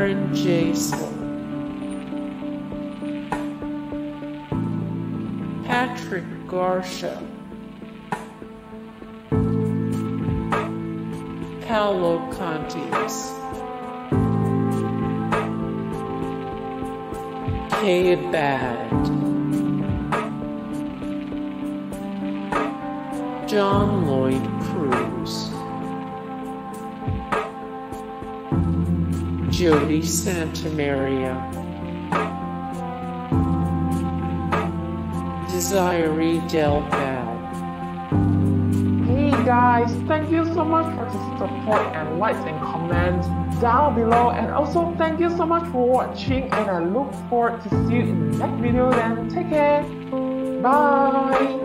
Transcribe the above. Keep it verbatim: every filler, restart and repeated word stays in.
Aaron Jason, Patrick Garcia, Paolo Contis, K. Bad, John Lloyd Cruz, Jody Santamaria, Desiree Del Val. Hey guys, thank you so much for the support and likes and comments down below, and also thank you so much for watching, and I look forward to see you in the next video. Then take care, bye.